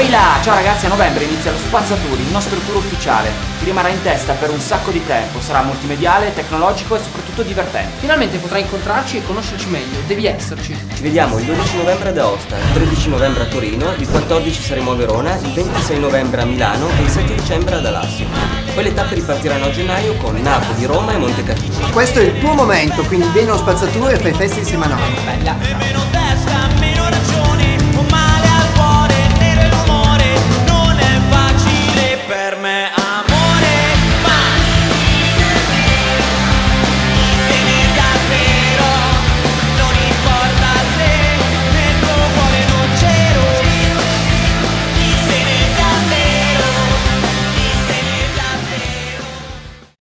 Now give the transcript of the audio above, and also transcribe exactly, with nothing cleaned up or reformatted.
Ehi là! Ciao ragazzi, a novembre inizia lo Spazzatori, il nostro tour ufficiale. Ti rimarrà in testa per un sacco di tempo, sarà multimediale, tecnologico e soprattutto divertente. Finalmente potrai incontrarci e conoscerci meglio, devi esserci. Ci vediamo il dodici novembre ad Aosta, il tredici novembre a Torino, il quattordici saremo a Verona, il ventisei novembre a Milano e il sette dicembre ad Alassio. Poi le tappe ripartiranno a gennaio con Napoli, Roma e Montecatini. Questo è il tuo momento, quindi vieni allo Spazzatura e fai festa insieme a noi. Bella. Meno testa, meno